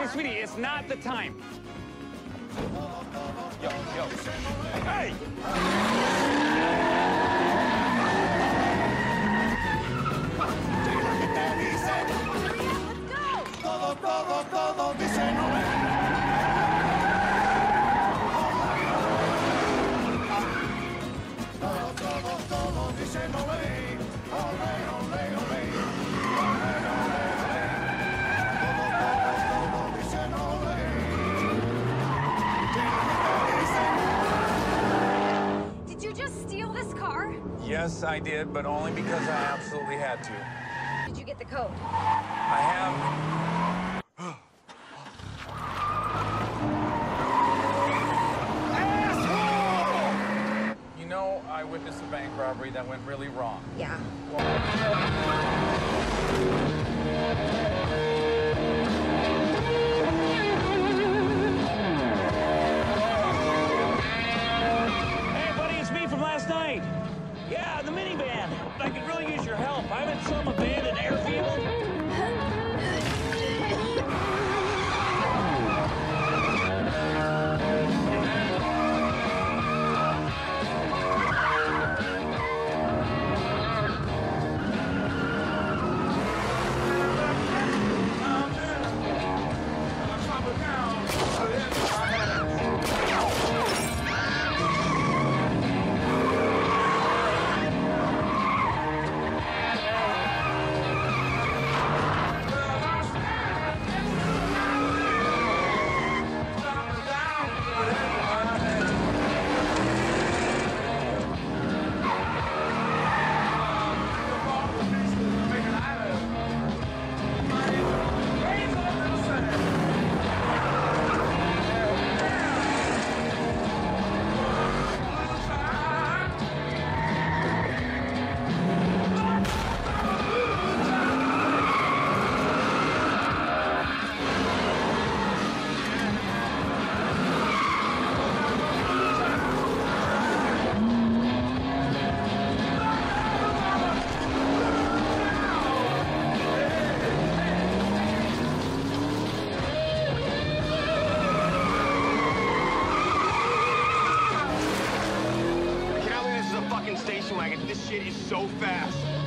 sweetie, it's not the time. Yo. Hey! Todo dice no ve. Todo dice no ve. Ole, ole, ole. Todo dice no ve. Did you just steal this car? Yes, I did, but only because I absolutely had to. Did you get the code? I have... You know, I witnessed a bank robbery that went really wrong. Yeah. Hey, buddy, it's me from last night. Yeah, the minivan. I could really use your help. I'm in some abandoned airfield. Station wagon. This shit is so fast.